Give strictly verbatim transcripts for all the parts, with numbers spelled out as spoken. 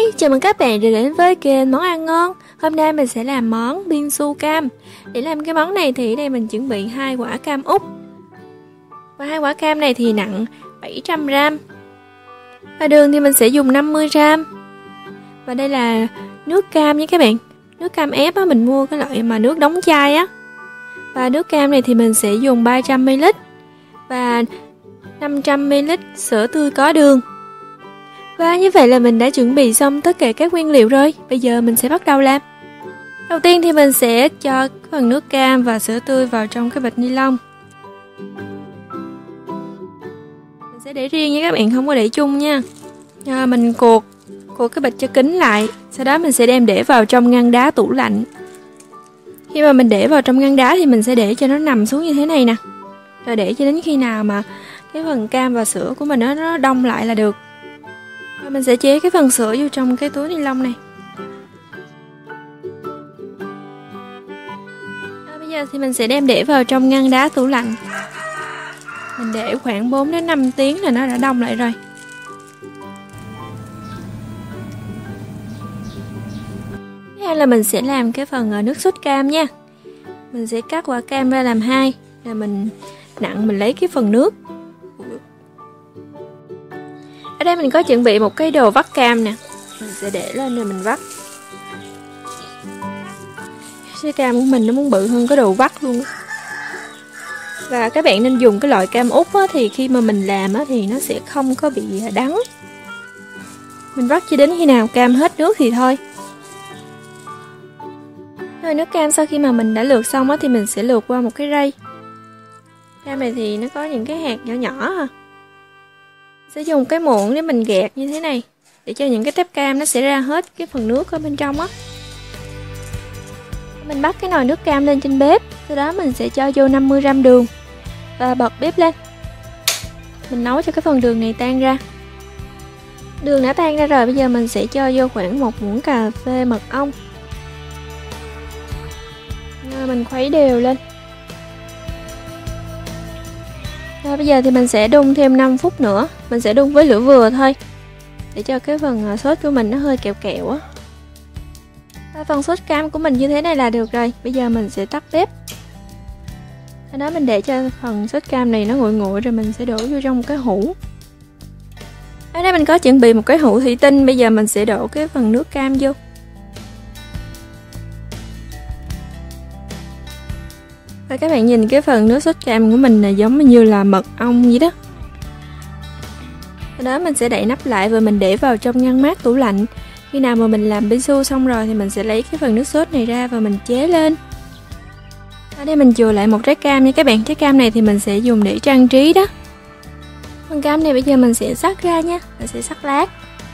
Hi, chào mừng các bạn đã đến với kênh Món Ăn Ngon. Hôm nay mình sẽ làm món bingsu cam. Để làm cái món này thì ở đây mình chuẩn bị hai quả cam út. Và hai quả cam này thì nặng bảy trăm gam. Và đường thì mình sẽ dùng năm mươi gam. Và đây là nước cam nha các bạn. Nước cam ép á, mình mua cái loại mà nước đóng chai á. Và nước cam này thì mình sẽ dùng ba trăm mi li lít và năm trăm mi li lít sữa tươi có đường. Và như vậy là mình đã chuẩn bị xong tất cả các nguyên liệu rồi. Bây giờ mình sẽ bắt đầu làm. Đầu tiên thì mình sẽ cho phần nước cam và sữa tươi vào trong cái bịch ni lông. Mình sẽ để riêng nha các bạn, không có để chung nha. À, mình cuột cuột cái bịch cho kín lại. Sau đó mình sẽ đem để vào trong ngăn đá tủ lạnh. Khi mà mình để vào trong ngăn đá thì mình sẽ để cho nó nằm xuống như thế này nè. Rồi để cho đến khi nào mà cái phần cam và sữa của mình nó, nó đông lại là được. Và mình sẽ chế cái phần sữa vô trong cái túi ni lông này. À, bây giờ thì mình sẽ đem để vào trong ngăn đá tủ lạnh. Mình để khoảng bốn đến năm tiếng là nó đã đông lại rồi. Tiếp theo là mình sẽ làm cái phần nước sốt cam nha. Mình sẽ cắt quả cam ra làm hai. Rồi mình nặn mình lấy cái phần nước. Ở đây mình có chuẩn bị một cái đồ vắt cam nè. Mình sẽ để lên rồi mình vắt. Cái cam của mình nó muốn bự hơn cái đồ vắt luôn. Và các bạn nên dùng cái loại cam út á, thì khi mà mình làm á, thì nó sẽ không có bị đắng. Mình vắt cho đến khi nào cam hết nước thì thôi. Rồi nước cam sau khi mà mình đã lượt xong á, thì mình sẽ lượt qua một cái rây. Cam này thì nó có những cái hạt nhỏ nhỏ à. Sẽ dùng cái muỗng để mình gạt như thế này, để cho những cái tép cam nó sẽ ra hết cái phần nước ở bên trong á. Mình bắt cái nồi nước cam lên trên bếp, sau đó mình sẽ cho vô năm mươi gam đường và bật bếp lên. Mình nấu cho cái phần đường này tan ra. Đường đã tan ra rồi, bây giờ mình sẽ cho vô khoảng một muỗng cà phê mật ong. Rồi mình khuấy đều lên. Rồi bây giờ thì mình sẽ đun thêm năm phút nữa. Mình sẽ đun với lửa vừa thôi, để cho cái phần sốt của mình nó hơi kẹo kẹo á. Và phần sốt cam của mình như thế này là được rồi. Bây giờ mình sẽ tắt bếp. Sau đó mình để cho phần sốt cam này nó nguội nguội, rồi mình sẽ đổ vô trong một cái hũ. Ở đây mình có chuẩn bị một cái hũ thủy tinh. Bây giờ mình sẽ đổ cái phần nước cam vô. Và các bạn nhìn cái phần nước sốt cam của mình là giống như là mật ong vậy đó. Sau đó mình sẽ đậy nắp lại và mình để vào trong ngăn mát tủ lạnh. Khi nào mà mình làm bingsu xong rồi thì mình sẽ lấy cái phần nước sốt này ra và mình chế lên. Ở đây mình chừa lại một trái cam nha các bạn. Trái cam này thì mình sẽ dùng để trang trí đó. Phần cam này bây giờ mình sẽ xắt ra nha. Mình sẽ xắt lát.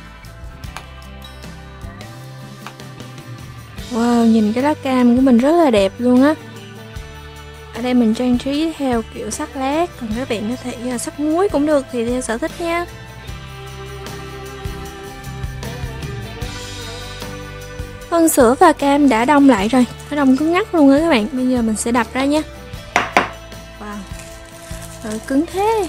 Wow, nhìn cái lá cam của mình rất là đẹp luôn á. Ở đây mình trang trí theo kiểu sắc lát, còn các bạn có thể sắc muối cũng được, thì theo sở thích nha. Phần sữa và cam đã đông lại rồi, nó đông cứng ngắc luôn á các bạn. Bây giờ mình sẽ đập ra nha. Wow, rồi cứng thế.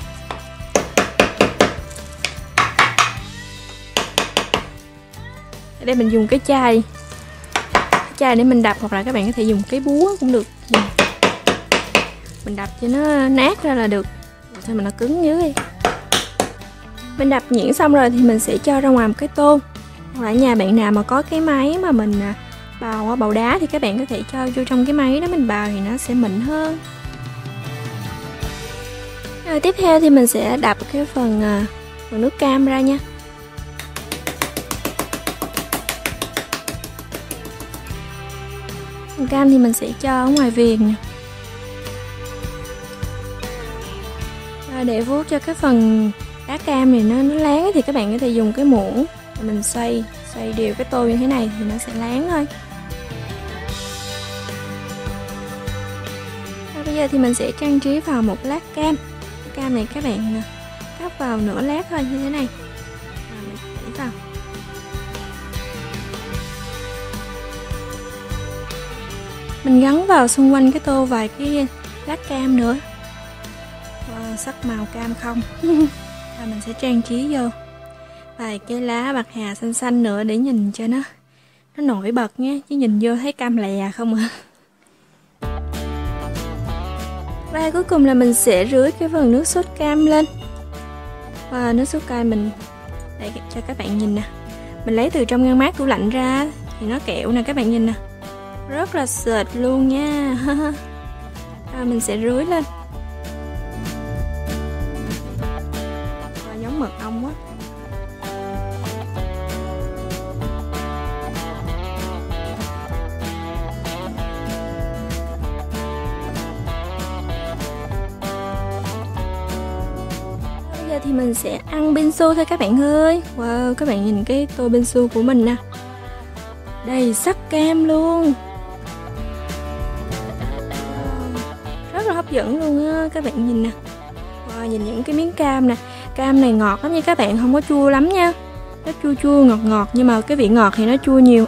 Ở đây mình dùng cái chai, cái chai để mình đập, hoặc là các bạn có thể dùng cái búa cũng được. Mình đập cho nó nát ra là được. Thôi mà nó cứng dưới đi. Mình đập nhuyễn xong rồi thì mình sẽ cho ra ngoài một cái tô. Hoặc là nhà bạn nào mà có cái máy mà mình bào bào đá thì các bạn có thể cho vô trong cái máy đó mình bào, thì nó sẽ mịn hơn. Rồi tiếp theo thì mình sẽ đập cái phần, phần nước cam ra nha. Phần cam thì mình sẽ cho ở ngoài viền nè. Để vuốt cho cái phần đá cam này nó, nó láng thì các bạn có thể dùng cái muỗng mình xoay xoay đều cái tô như thế này thì nó sẽ láng thôi. Và bây giờ thì mình sẽ trang trí vào một lát cam. Cam này các bạn cắt vào nửa lát thôi như thế này. Và mình để vào. Mình gắn vào xung quanh cái tô vài cái lát cam nữa. Wow, sắc màu cam không. Và mình sẽ trang trí vô. vài cái lá bạc hà xanh xanh nữa để nhìn cho nó nó nổi bật nhé, chứ nhìn vô thấy cam lè không à. Và cuối cùng là mình sẽ rưới cái phần nước sốt cam lên. Và nước sốt cam mình để cho các bạn nhìn nè, mình lấy từ trong ngăn mát tủ lạnh ra thì nó kẹo nè, các bạn nhìn nè, rất là sệt luôn nha. À, mình sẽ rưới lên. Và giống mật ong quá. Bây giờ thì mình sẽ ăn bingsu thôi các bạn ơi. Wow, các bạn nhìn cái tô bingsu của mình nè, đầy sắc cam luôn, rất là hấp dẫn luôn á, các bạn nhìn nè. Wow, nhìn những cái miếng cam nè, cam này ngọt lắm nha các bạn, không có chua lắm nha, nó chua chua ngọt ngọt, nhưng mà cái vị ngọt thì nó chua nhiều.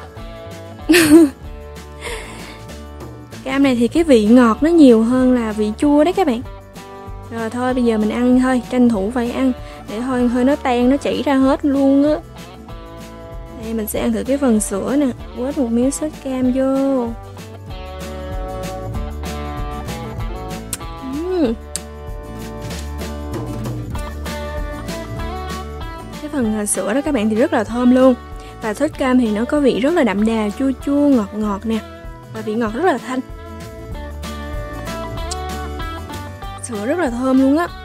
Cam này thì cái vị ngọt nó nhiều hơn là vị chua đấy các bạn. Rồi thôi bây giờ mình ăn thôi, tranh thủ phải ăn để thôi hơi nó tan nó chảy ra hết luôn á. Đây mình sẽ ăn thử cái phần sữa nè, quết một miếng sốt cam vô. uhm. Cái phần sữa đó các bạn thì rất là thơm luôn. Và sốt cam thì nó có vị rất là đậm đà, chua chua ngọt ngọt nè, và vị ngọt rất là thanh. Sữa rất là thơm luôn á.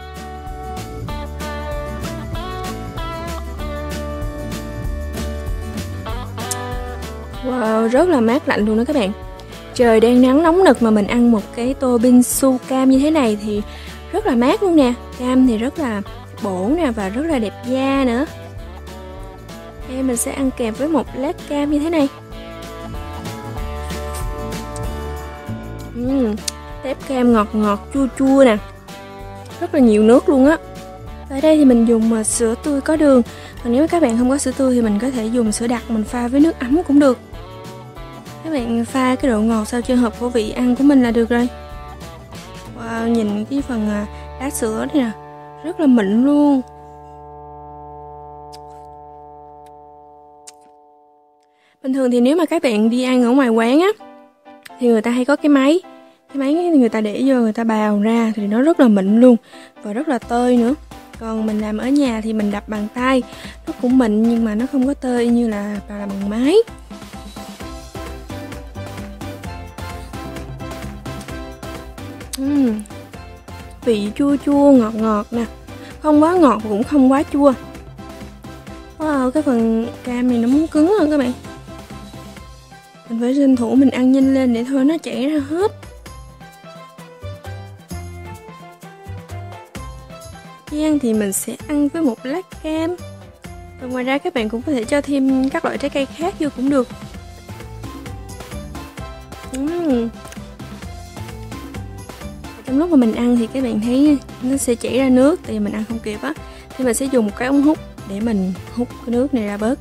Wow, rất là mát lạnh luôn đó các bạn. Trời đang nắng nóng nực mà mình ăn một cái tô bingsu cam như thế này thì rất là mát luôn nè. Cam thì rất là bổ nè và rất là đẹp da nữa. Đây mình sẽ ăn kèm với một lát cam như thế này. uhm, Tép cam ngọt ngọt chua chua nè, rất là nhiều nước luôn á. Ở đây thì mình dùng sữa tươi có đường. Còn nếu các bạn không có sữa tươi thì mình có thể dùng sữa đặc mình pha với nước ấm cũng được. Các bạn pha cái độ ngọt sao cho hợp khẩu vị ăn của mình là được rồi. Wow, nhìn cái phần đá sữa này nè, rất là mịn luôn. Bình thường thì nếu mà các bạn đi ăn ở ngoài quán á thì người ta hay có cái máy Cái máy người ta để vô người ta bào ra thì nó rất là mịn luôn và rất là tơi nữa. Còn mình làm ở nhà thì mình đập bằng tay, nó cũng mịn nhưng mà nó không có tơi như là làm bằng máy. uhm. Vị chua chua ngọt ngọt nè, không quá ngọt cũng không quá chua. Wow, cái phần cam này nó muốn cứng hơn các bạn. Mình phải tranh thủ mình ăn nhanh lên để thôi nó chảy ra hết. Khi ăn thì mình sẽ ăn với một lát cam. Và ngoài ra các bạn cũng có thể cho thêm các loại trái cây khác vô cũng được. uhm. Trong lúc mà mình ăn thì các bạn thấy nó sẽ chảy ra nước, tại vì mình ăn không kịp á, thì mình sẽ dùng một cái ống hút để mình hút cái nước này ra bớt.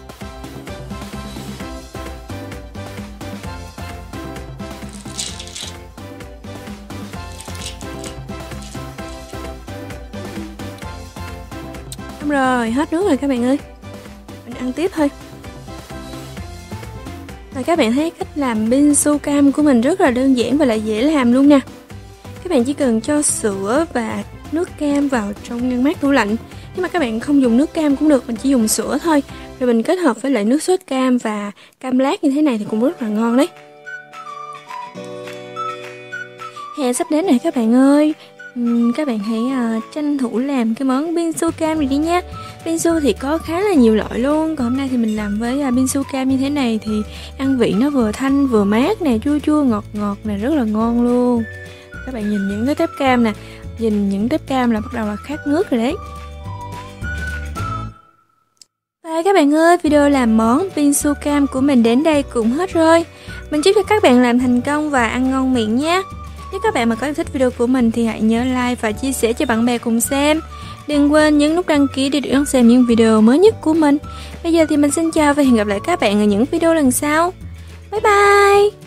Xong rồi, hết nước rồi các bạn ơi. Mình ăn tiếp thôi. Và các bạn thấy cách làm bingsu cam của mình rất là đơn giản và lại dễ làm luôn nè. Các bạn chỉ cần cho sữa và nước cam vào trong ngăn mát tủ lạnh. Nhưng mà các bạn không dùng nước cam cũng được, mình chỉ dùng sữa thôi. Rồi mình kết hợp với lại nước sốt cam và cam lát như thế này thì cũng rất là ngon đấy. Hè sắp đến này các bạn ơi. uhm, Các bạn hãy uh, tranh thủ làm cái món bingsu cam này đi nha. Bingsu thì có khá là nhiều loại luôn. Còn hôm nay thì mình làm với uh, bingsu cam như thế này thì ăn vị nó vừa thanh vừa mát nè, chua chua ngọt ngọt nè, rất là ngon luôn. Các bạn nhìn những cái tép cam nè, nhìn những tép cam là bắt đầu là khát nước rồi đấy. Và các bạn ơi, video làm món bingsu cam của mình đến đây cũng hết rồi. Mình chúc cho các bạn làm thành công và ăn ngon miệng nhé. Nếu các bạn mà có thích video của mình thì hãy nhớ like và chia sẻ cho bạn bè cùng xem. Đừng quên nhấn nút đăng ký để được đón xem những video mới nhất của mình. Bây giờ thì mình xin chào và hẹn gặp lại các bạn ở những video lần sau. Bye bye!